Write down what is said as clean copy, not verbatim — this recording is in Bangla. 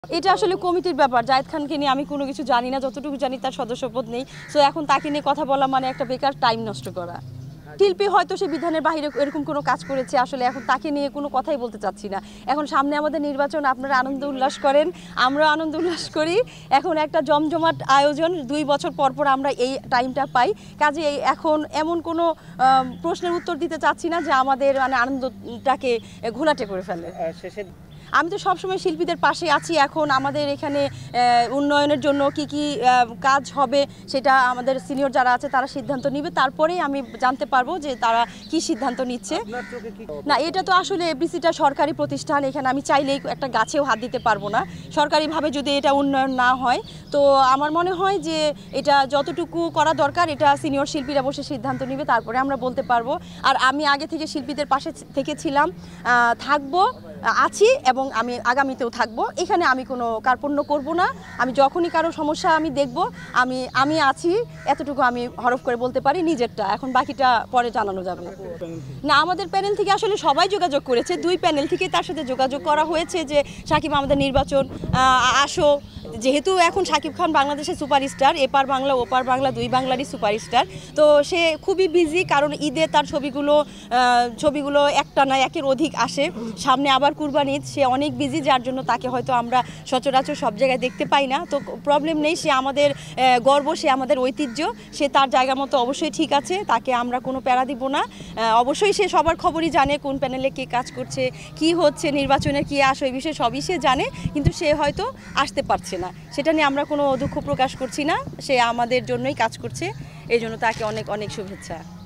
এটা আসলে কমিটির ব্যাপার। জায়েদ খানকে নিয়ে আমি কোনো কিছু জানি না, যতটুকু জানি তার সদস্যপদ নেই। সো এখন তাকে নিয়ে কথা বলা মানে একটা বেকার টাইম নষ্ট করা। শিল্পী হয়তো সে বিধানের বাইরে এরকম কোনো কাজ করেছে, আসলে এখন তাকে নিয়ে কোনো কথাই বলতে চাচ্ছি না। এখন সামনে আমাদের নির্বাচন, আপনারা আনন্দ উল্লাস করেন, আমরা আনন্দ উল্লাস করি। এখন একটা জমজমাট আয়োজন, 2 বছর পর পর আমরা এই টাইমটা পাই। কাজে এখন এমন কোনো প্রশ্নের উত্তর দিতে চাচ্ছি না যে আমাদের মানে আনন্দটাকে ঘোলাটে করে ফেলে। আমি তো সবসময় শিল্পীদের পাশে আছি। এখন আমাদের এখানে উন্নয়নের জন্য কি কি কাজ হবে সেটা আমাদের সিনিয়র যারা আছে তারা সিদ্ধান্ত নিবে, তারপরেই আমি জানতে পারবো যে তারা কি সিদ্ধান্ত নিচ্ছে। না, এটা তো আসলে এফডিসিটা সরকারি প্রতিষ্ঠান, এখানে আমি চাইলেই একটা গাছেও হাত দিতে পারবো না। সরকারিভাবে যদি এটা উন্নয়ন না হয় তো আমার মনে হয় যে এটা যতটুকু করা দরকার এটা সিনিয়র শিল্পীরা বসে সিদ্ধান্ত নিবে, তারপরে আমরা বলতে পারবো। আর আমি আগে থেকে শিল্পীদের পাশে থেকে ছিলাম, থাকবো, আছি এবং আমি আগামীতেও থাকবো। এখানে আমি কোনো কার্পণ্য করব না। আমি যখনই কারো সমস্যা আমি দেখব, আমি আছি, এতটুকু আমি হরফ করে বলতে পারি নিজেরটা। এখন বাকিটা পরে জানানো যাবে। না, আমাদের প্যানেল থেকে আসলে সবাই যোগাযোগ করেছে, 2 প্যানেল থেকে তার সাথে যোগাযোগ করা হয়েছে যে সাকিব আমাদের নির্বাচন আসো। যেহেতু এখন সাকিব খান বাংলাদেশের সুপারস্টার, এপার বাংলা ওপার বাংলা 2 বাংলারই সুপারস্টার, তো সে খুবই বিজি, কারণ ঈদে তার ছবিগুলো একটা না একের অধিক আসে, সামনে আবার কুরবানি ঈদ, সে অনেক বিজি, যার জন্য তাকে হয়তো আমরা সচরাচর সব জায়গায় দেখতে পাই না। তো প্রবলেম নেই, সে আমাদের গর্ব, সে আমাদের ঐতিহ্য, সে তার জায়গা মতো অবশ্যই ঠিক আছে, তাকে আমরা কোনো প্যারা দিব না। অবশ্যই সে সবার খবরই জানে, কোন প্যানেলে কে কাজ করছে, কি হচ্ছে, নির্বাচনের কি আসে, এই বিষয়ে সবই সে জানে, কিন্তু সে হয়তো আসতে পারছে না। সেটা নিয়ে আমরা কোনো দুঃখ প্রকাশ করছি না, সে আমাদের জন্যই কাজ করছে, এই জন্য তাকে অনেক অনেক শুভেচ্ছা।